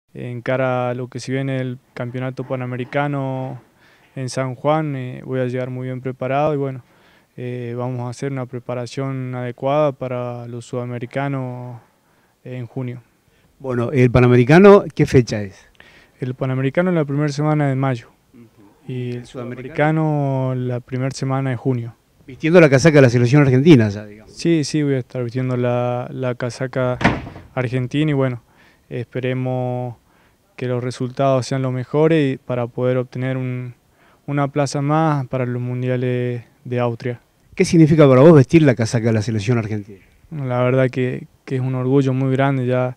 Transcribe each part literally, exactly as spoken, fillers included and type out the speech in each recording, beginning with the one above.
En cara a lo que si viene el Campeonato Panamericano en San Juan, eh, voy a llegar muy bien preparado y bueno, eh, vamos a hacer una preparación adecuada para los sudamericanos en junio. Bueno, el Panamericano, ¿qué fecha es? El Panamericano en la primera semana de mayo y el Sudamericano la primera semana de junio. Vistiendo la casaca de la selección argentina ya, digamos. Sí, sí, voy a estar vistiendo la, la casaca argentina y bueno, esperemos que los resultados sean los mejores y para poder obtener un, una plaza más para los mundiales de Austria. ¿Qué significa para vos vestir la casaca de la selección argentina? La verdad que, que es un orgullo muy grande, ya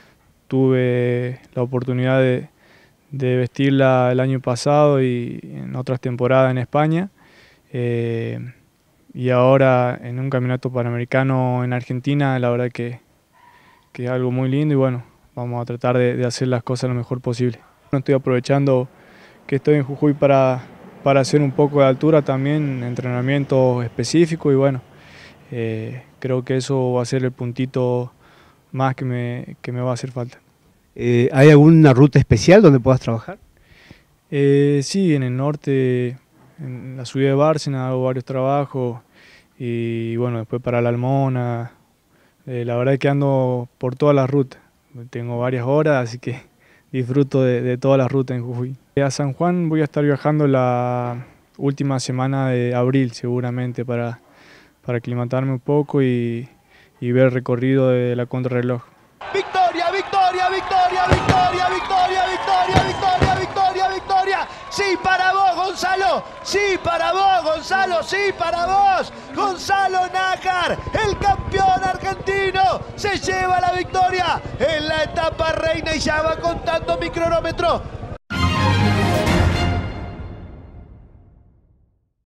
tuve la oportunidad de, de vestirla el año pasado y en otras temporadas en España. Eh, y ahora en un campeonato panamericano en Argentina, la verdad que, que es algo muy lindo y bueno, vamos a tratar de, de hacer las cosas lo mejor posible. Estoy aprovechando que estoy en Jujuy para, para hacer un poco de altura también, entrenamiento específico y bueno, eh, creo que eso va a ser el puntito más que me, que me va a hacer falta. Eh, ¿Hay alguna ruta especial donde puedas trabajar? Eh, sí, en el norte, en la ciudad de Bárcena hago varios trabajos y bueno, después para la Almona, eh, la verdad es que ando por todas las rutas, tengo varias horas, así que disfruto de, de todas las rutas en Jujuy. A San Juan voy a estar viajando la última semana de abril seguramente para, para aclimatarme un poco y, y ver el recorrido de la contrarreloj. ¡Victoria, victoria, victoria, victoria, victoria, victoria, victoria, victoria, victoria! ¡Sí para vos, Gonzalo! ¡Sí para vos, Gonzalo! ¡Sí para vos! Gonzalo Nájar, el campeón argentino, se lleva la victoria en la etapa reina y ya va contando mi cronómetro.